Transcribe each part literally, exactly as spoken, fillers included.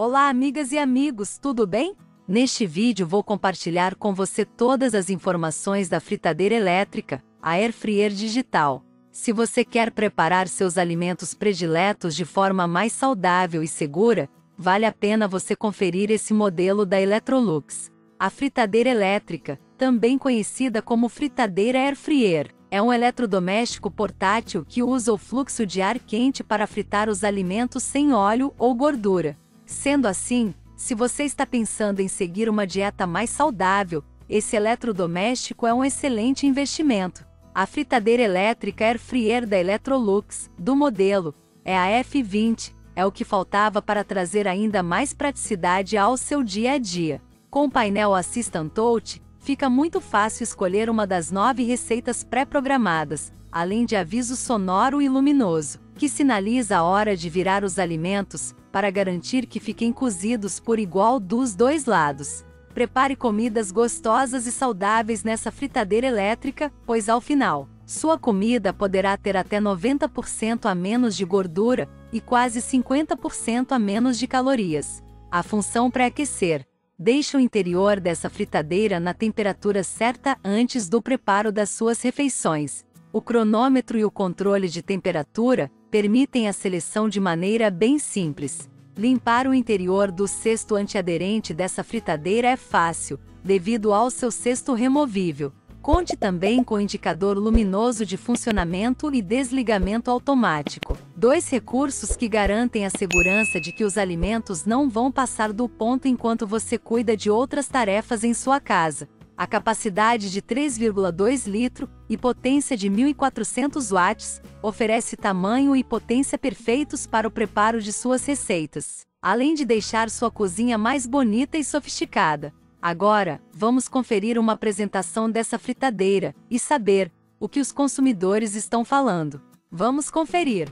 Olá amigas e amigos, tudo bem? Neste vídeo vou compartilhar com você todas as informações da fritadeira elétrica, a Air Fryer Digital. Se você quer preparar seus alimentos prediletos de forma mais saudável e segura, vale a pena você conferir esse modelo da Electrolux. A fritadeira elétrica, também conhecida como fritadeira Air Fryer, é um eletrodoméstico portátil que usa o fluxo de ar quente para fritar os alimentos sem óleo ou gordura. Sendo assim, se você está pensando em seguir uma dieta mais saudável, esse eletrodoméstico é um excelente investimento. A fritadeira elétrica Air Fryer da Electrolux, do modelo, é a F vinte, é o que faltava para trazer ainda mais praticidade ao seu dia a dia. Com o painel Assistant Touch, fica muito fácil escolher uma das nove receitas pré-programadas, além de aviso sonoro e luminoso, que sinaliza a hora de virar os alimentos, para garantir que fiquem cozidos por igual dos dois lados. Prepare comidas gostosas e saudáveis nessa fritadeira elétrica, pois ao final, sua comida poderá ter até noventa por cento a menos de gordura e quase cinquenta por cento a menos de calorias. A função pré-aquecer. Deixe o interior dessa fritadeira na temperatura certa antes do preparo das suas refeições. O cronômetro e o controle de temperatura permitem a seleção de maneira bem simples. Limpar o interior do cesto antiaderente dessa fritadeira é fácil, devido ao seu cesto removível. Conte também com o indicador luminoso de funcionamento e desligamento automático. Dois recursos que garantem a segurança de que os alimentos não vão passar do ponto enquanto você cuida de outras tarefas em sua casa. A capacidade de três vírgula dois litros e potência de mil e quatrocentos watts oferece tamanho e potência perfeitos para o preparo de suas receitas, além de deixar sua cozinha mais bonita e sofisticada. Agora, vamos conferir uma apresentação dessa fritadeira e saber o que os consumidores estão falando. Vamos conferir!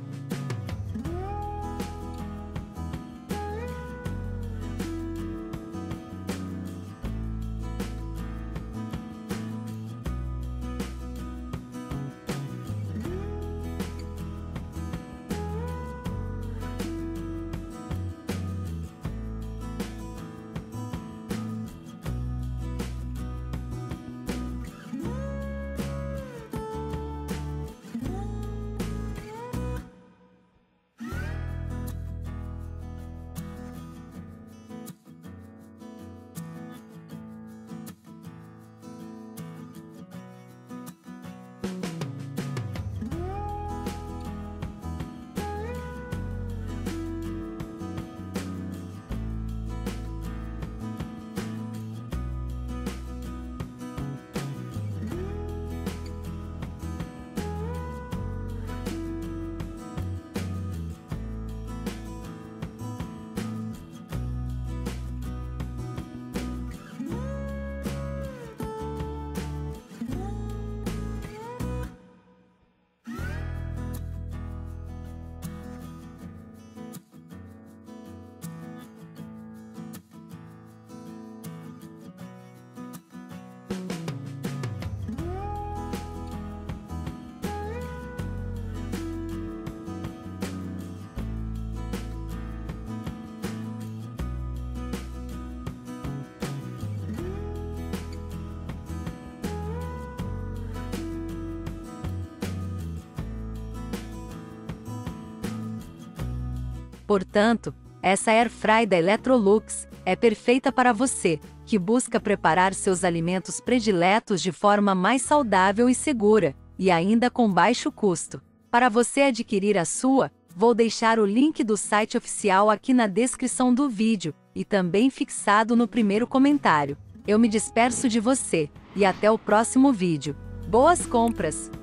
Portanto, essa Air Fry da Electrolux é perfeita para você, que busca preparar seus alimentos prediletos de forma mais saudável e segura, e ainda com baixo custo. Para você adquirir a sua, vou deixar o link do site oficial aqui na descrição do vídeo, e também fixado no primeiro comentário. Eu me despeço de você, e até o próximo vídeo. Boas compras!